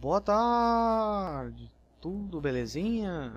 Boa tarde, tudo belezinha?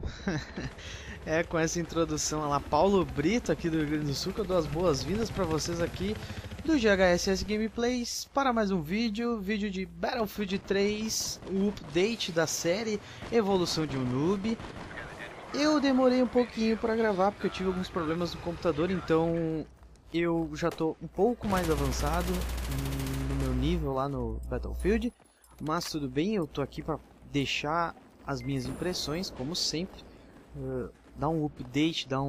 É com essa introdução a lá, Paulo Brito aqui do Rio Grande do Sul, que eu dou as boas-vindas para vocês aqui do GHSS Gameplays para mais um vídeo de Battlefield 3, o update da série Evolução de um Noob. Eu demorei um pouquinho para gravar porque eu tive alguns problemas no computador, então eu já tô um pouco mais avançado no meu nível lá no Battlefield. Mas tudo bem, eu tô aqui para deixar as minhas impressões, como sempre, dar um update, dar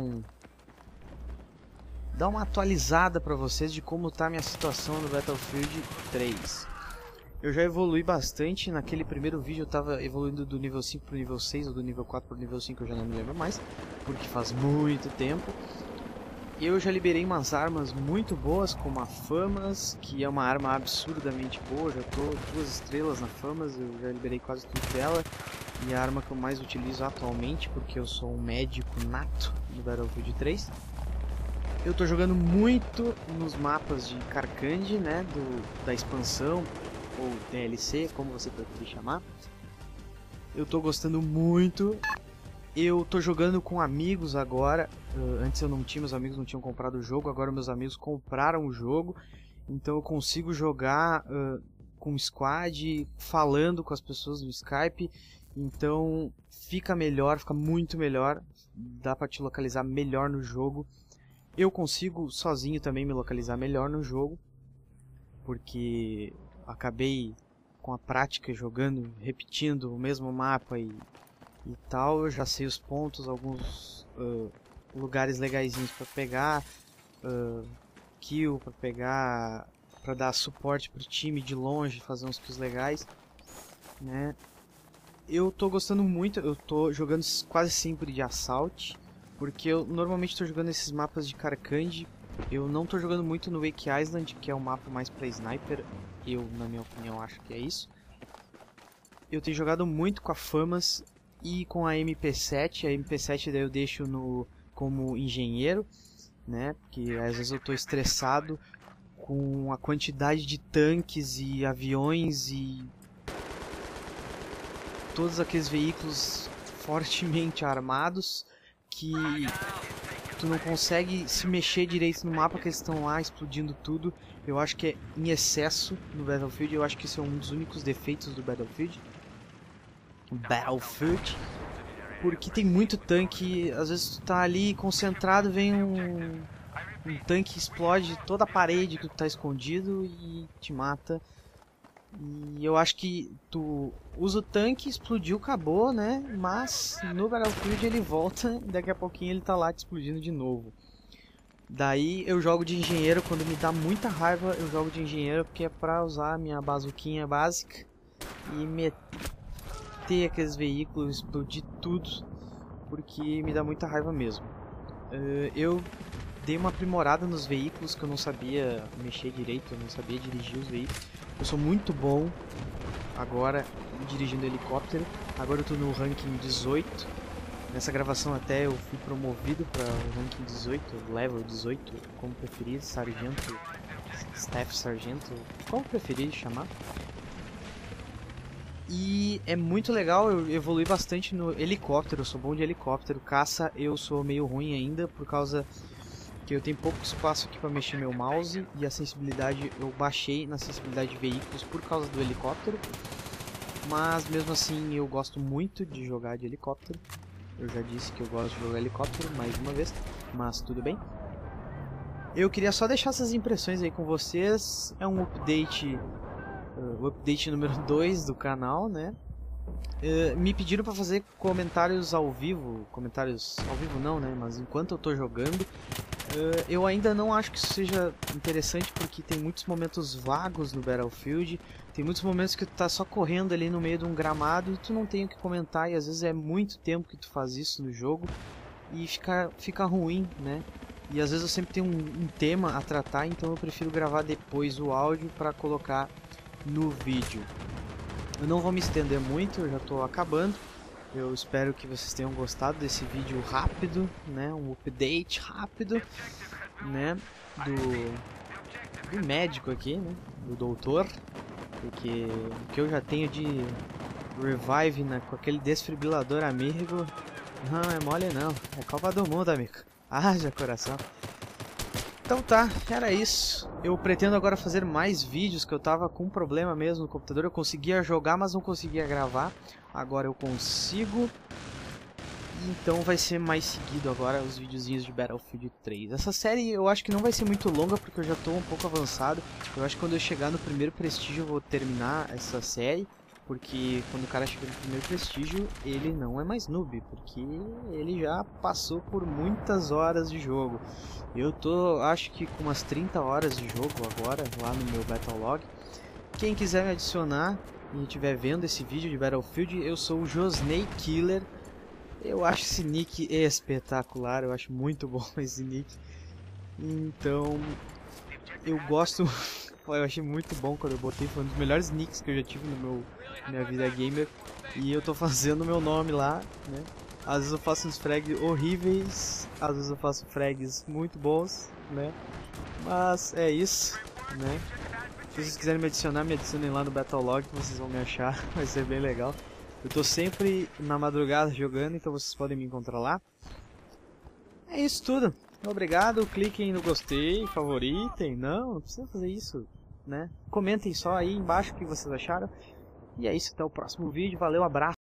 uma atualizada para vocês de como tá a minha situação no Battlefield 3. Eu já evolui bastante, naquele primeiro vídeo eu tava evoluindo do nível 5 pro nível 6, ou do nível 4 pro nível 5, eu já não me lembro mais, porque faz muito tempo. Eu já liberei umas armas muito boas, como a Famas, que é uma arma absurdamente boa, já tô 2 estrelas na Famas, eu já liberei quase tudo dela. E a arma que eu mais utilizo atualmente, porque eu sou um médico nato no Battlefield 3. Eu tô jogando muito nos mapas de Karkand, né, da expansão, ou DLC, como você preferir chamar. Eu tô gostando muito. Eu tô jogando com amigos agora. Antes eu não tinha, meus amigos não tinham comprado o jogo, agora meus amigos compraram o jogo. Então eu consigo jogar com squad, falando com as pessoas no Skype. Então fica melhor, fica muito melhor. Dá pra te localizar melhor no jogo. Eu consigo sozinho também me localizar melhor no jogo, porque acabei com a prática jogando, repetindo o mesmo mapa e tal. Eu já sei os pontos, alguns lugares legaisinhos para pegar, kill para pegar, para dar suporte pro time de longe, fazer uns kills legais, né? Eu tô gostando muito, eu tô jogando quase sempre de Assault, porque eu normalmente tô jogando esses mapas de Karkand. Eu não tô jogando muito no Wake Island, que é o mapa mais pra sniper, na minha opinião, acho que é isso. Eu tenho jogado muito com a Famas e com a MP7, a MP7 daí eu deixo como engenheiro, né, porque às vezes eu tô estressado com a quantidade de tanques e aviões e todos aqueles veículos fortemente armados que tu não consegue se mexer direito no mapa, que eles estão lá explodindo tudo. Eu acho que é em excesso no Battlefield, eu acho que esse é um dos únicos defeitos do Battlefield, porque tem muito tanque. Às vezes tu tá ali concentrado, vem um tanque, explode toda a parede que tu tá escondido e te mata. E eu acho que tu usa o tanque, explodiu, acabou, né? Mas no Battlefield ele volta e daqui a pouquinho ele tá lá te explodindo de novo. Daí eu jogo de engenheiro, quando me dá muita raiva eu jogo de engenheiro, porque é pra usar a minha bazuquinha básica e meter aqueles veículos, explodir tudo, porque me dá muita raiva mesmo. Eu dei uma aprimorada nos veículos, que eu não sabia mexer direito, eu não sabia dirigir os veículos. Eu sou muito bom agora dirigindo helicóptero. Agora eu tô no ranking 18. Nessa gravação até eu fui promovido para o ranking 18, level 18, como preferir, sargento, staff sargento, como preferir chamar. E é muito legal, eu evolui bastante no helicóptero, eu sou bom de helicóptero. Caça eu sou meio ruim ainda, por causa que eu tenho pouco espaço aqui para mexer meu mouse, e a sensibilidade eu baixei na sensibilidade de veículos por causa do helicóptero. Mas mesmo assim eu gosto muito de jogar de helicóptero. Eu já disse que eu gosto de jogar helicóptero mais uma vez, mas tudo bem. Eu queria só deixar essas impressões aí com vocês. É um update, o update número 2 do canal, né? Me pediram para fazer comentários ao vivo não, né? Mas enquanto eu tô jogando, eu ainda não acho que isso seja interessante, porque tem muitos momentos vagos no Battlefield. Tem muitos momentos que tu tá só correndo ali no meio de um gramado e tu não tem o que comentar, e às vezes é muito tempo que tu faz isso no jogo e fica ruim, né? E às vezes eu sempre tenho um tema a tratar, então eu prefiro gravar depois o áudio para colocar no vídeo. Eu não vou me estender muito, eu já estou acabando. Eu espero que vocês tenham gostado desse vídeo rápido, né? Um update rápido, né? Do médico aqui, né? Do doutor. Porque o que eu já tenho de revive com aquele desfibrilador amigo, não é mole não, é Copa do Mundo, amigo. Haja coração. Então tá, era isso. Eu pretendo agora fazer mais vídeos, que eu tava com um problema mesmo no computador. Eu conseguia jogar, mas não conseguia gravar. Agora eu consigo. Então vai ser mais seguido agora os videozinhos de Battlefield 3. Essa série eu acho que não vai ser muito longa, porque eu já tô um pouco avançado. Eu acho que quando eu chegar no primeiro prestígio eu vou terminar essa série. Porque quando o cara chega no primeiro prestígio, ele não é mais noob, porque ele já passou por muitas horas de jogo. Eu tô, acho que com umas 30 horas de jogo agora, lá no meu Battlelog. Quem quiser me adicionar e estiver vendo esse vídeo de Battlefield, eu sou o Josney Killer. Eu acho esse nick espetacular, eu acho muito bom esse nick. Então, eu gosto... Eu achei muito bom quando eu botei, foi um dos melhores nicks que eu já tive na minha vida gamer. E eu tô fazendo o meu nome lá, né? Às vezes eu faço uns frags horríveis, às vezes eu faço frags muito bons, né? Mas é isso, né? Se vocês quiserem me adicionar, me adicionem lá no Battlelog, que vocês vão me achar, vai ser bem legal. Eu tô sempre na madrugada jogando, então vocês podem me encontrar lá. É isso tudo. Obrigado, cliquem no gostei, favoritem, não precisa fazer isso, né? Comentem só aí embaixo o que vocês acharam. E é isso, até o próximo vídeo, valeu, abraço.